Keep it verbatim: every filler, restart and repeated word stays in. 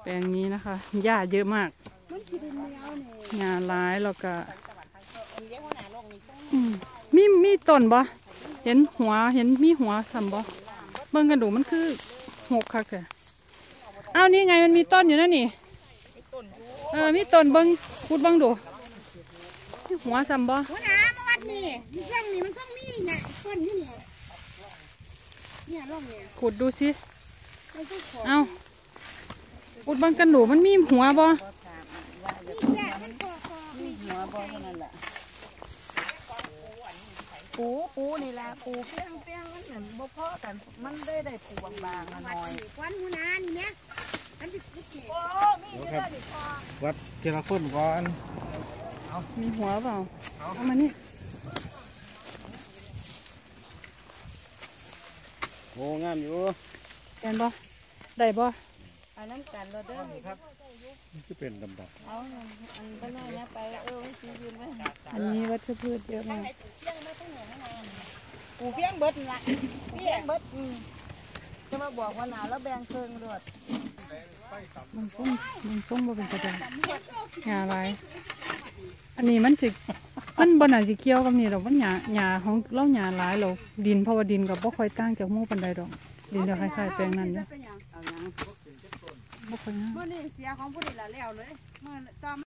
แปลงนี้นะคะหญ้าเยอะมากหญ้าร้ายแล้วก็มีมีต้นบ่เห็นหัวเห็นมีหัวสัมบ่เบิ่งกันดูมันคือหกคักแท้อ้าวนี่ไงมันมีต้นอยู่นั่นนี่เออมีต้นเบิ่งพูดเบิ่งดูหัวสัมบ่หัวหน้ามาวัดนี่มีเครื่องนี่มันต้องมีเนี่ยต้นอยู่นี่เนี่ยร่องเนี่ยขุดดูสิเอาขุดเบิ่งกันดูมันมีหัวบ่ปูปูนี่แหละปูเปี้ยงเปี้ยงมันเหมือนบ่พอกันมันได้ได้ปูบางๆหน่อยควันหัวหน้านี่เนี่ยมันจะคุดโอ้มีเยอะดิพอวัดเจริญคนก่อนเอามีหัวเปล่าเอามานี่โอ้งามอยู่แกนบ่ได้บ่อันนั้นกันเราเด้อครับนี่จะเป็นดำๆเอาอันก็น้อยนะไปเออซื้อยืนไว้อันนี้วัชพืชเยอะมากปูเพียงเบิดละเพียงเบิดอืมจะมาบอกว่าหนาวแล้วแบ่งเครื่องด้วยมันส้มมันส้มบ่เป็นกระดาษหญ้าลายอันนี้มันสิมันบ่น่าสิเกี่ยวกับนี่ดอกมันหญ้าหญ้าของเราหญ้าหลายเราดินเพราะว่าดินก็บ่ค่อยต่างจากหมู่ปานใดดอกดินก็คล้ายๆแปลงนั้นอยู่บ่ค่อยงามเมื่อนี่เสียของผู้ใดละแล้วเลยเมื่อจอม